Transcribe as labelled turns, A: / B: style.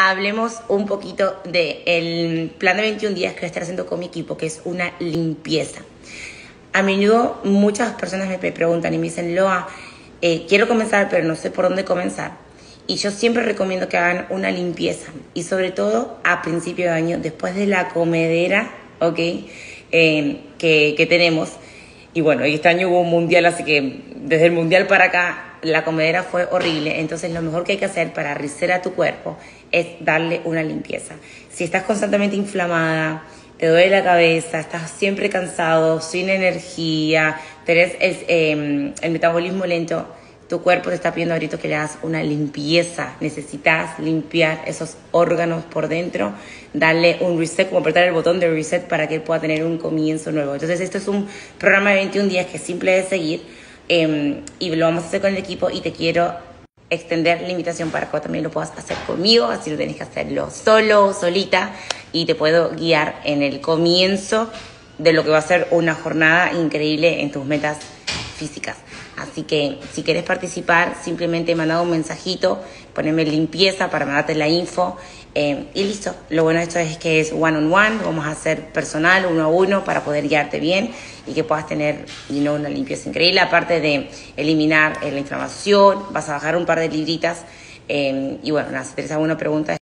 A: hablemos un poquito del plan de 21 días que voy a estar haciendo con mi equipo, que es una limpieza. A menudo muchas personas me preguntan y me dicen, Loa, quiero comenzar, pero no sé por dónde comenzar. Y yo siempre recomiendo que hagan una limpieza, y sobre todo a principio de año, después de la comedera, ¿ok? Que tenemos. Y bueno, este año hubo un mundial, así que desde el mundial para acá la comedera fue horrible. Entonces lo mejor que hay que hacer para rizar a tu cuerpo es darle una limpieza. Si estás constantemente inflamada, te duele la cabeza, estás siempre cansado, sin energía, tenés el metabolismo lento, tu cuerpo te está pidiendo a gritos que le hagas una limpieza. Necesitas limpiar esos órganos por dentro, darle un reset, como apretar el botón de reset para que él pueda tener un comienzo nuevo. Entonces esto es un programa de 21 días que es simple de seguir, y lo vamos a hacer con el equipo, y te quiero extender la invitación para que también lo puedas hacer conmigo, así no tenés que hacerlo solo o solita, y te puedo guiar en el comienzo de lo que va a ser una jornada increíble en tus metas físicas. Así que si querés participar, simplemente manda un mensajito, poneme limpieza para mandarte la info, y listo. Lo bueno de esto es que es one on one, vamos a hacer personal, uno a uno, para poder guiarte bien y que puedas tener una limpieza increíble. Aparte de eliminar la inflamación, vas a bajar un par de libritas, y bueno, nada, si tenés alguna pregunta